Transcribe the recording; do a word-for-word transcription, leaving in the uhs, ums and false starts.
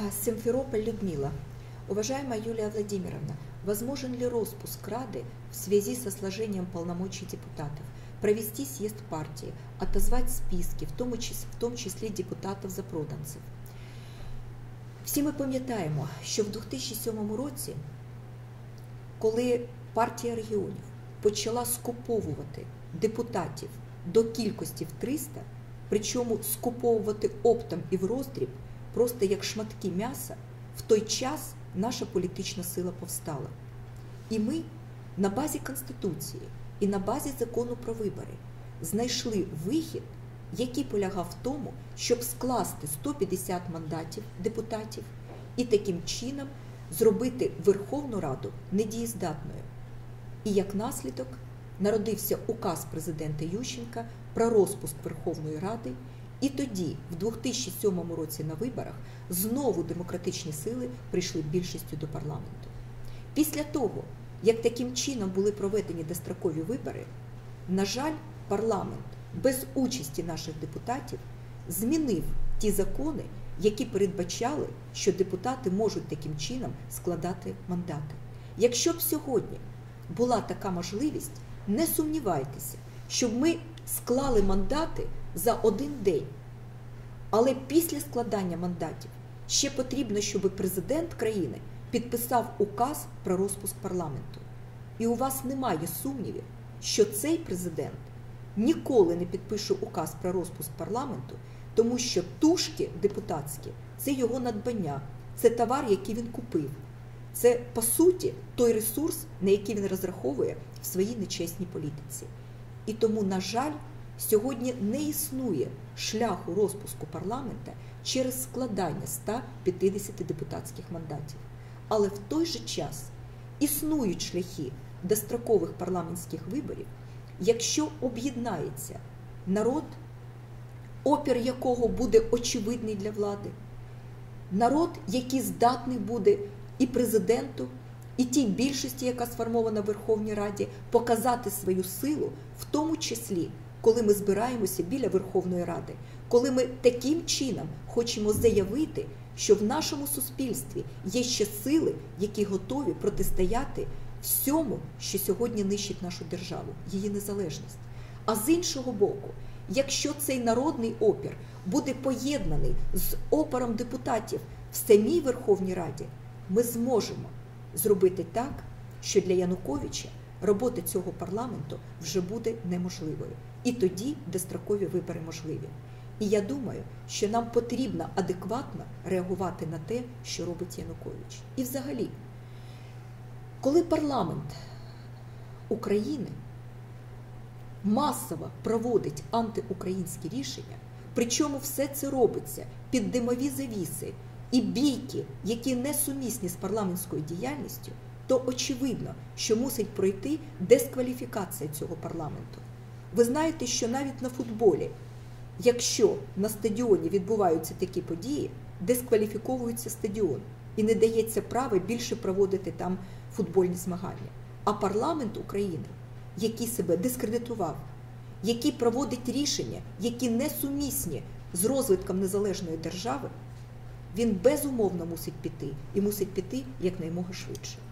Симферополь, Людмила. Уважаемая Юлия Владимировна, возможен ли распуск Рады в связи со сложением полномочий депутатов, провести съезд партии, отозвать списки, в тому числі, в тому числі депутатів-запроданців? Всі ми пам'ятаємо, що в дві тисячі сьомому році, коли партія регіонів почала скуповувати депутатів до кількості в триста, причому скуповувати оптом і в роздріб, просто як шматки м'яса, в той час наша політична сила повстала. І ми на базі Конституції і на базі закону про вибори знайшли вихід, який полягав в тому, щоб скласти сто п'ятдесят мандатів депутатів і таким чином зробити Верховну Раду недієздатною. І як наслідок народився указ президента Ющенка про розпуск Верховної Ради, і тоді, в дві тисячі сьомому році на виборах, знову демократичні сили прийшли більшістю до парламенту. Після того, як таким чином були проведені дострокові вибори, на жаль, парламент без участі наших депутатів змінив ті закони, які передбачали, що депутати можуть таким чином складати мандати. Якщо б сьогодні була така можливість, не сумнівайтеся, щоб ми склали мандати за один день. Але після складання мандатів ще потрібно, щоб президент країни підписав указ про розпуск парламенту. І у вас немає сумнівів, що цей президент ніколи не підпише указ про розпуск парламенту, тому що тушки депутатські – це його надбання, це товар, який він купив. Це, по суті, той ресурс, на який він розраховує в своїй нечесній політиці. І тому, на жаль, сьогодні не існує шляху розпуску парламента через складання ста п'ятдесяти депутатських мандатів. Але в той же час існують шляхи дострокових парламентських виборів, якщо об'єднається народ, опір якого буде очевидний для влади, народ, який здатний буде і президенту, і тій більшості, яка сформована в Верховній Раді, показати свою силу, в тому числі, коли ми збираємося біля Верховної Ради, коли ми таким чином хочемо заявити, що в нашому суспільстві є ще сили, які готові протистояти всьому, що сьогодні нищить нашу державу, її незалежність. А з іншого боку, якщо цей народний опір буде поєднаний з опором депутатів в самій Верховній Раді, ми зможемо зробити так, що для Януковича робота цього парламенту вже буде неможливою. І тоді дострокові вибори можливі. І я думаю, що нам потрібно адекватно реагувати на те, що робить Янукович. І взагалі, коли парламент України масово проводить антиукраїнські рішення, причому все це робиться під димові завіси і бійки, які несумісні з парламентською діяльністю, то очевидно, що мусить пройти дискваліфікація цього парламенту. Ви знаєте, що навіть на футболі, якщо на стадіоні відбуваються такі події, дискваліфіковується стадіон і не дається права більше проводити там футбольні змагання. А парламент України, який себе дискредитував, який проводить рішення, які несумісні з розвитком незалежної держави, він безумовно мусить піти і мусить піти якнаймога швидше.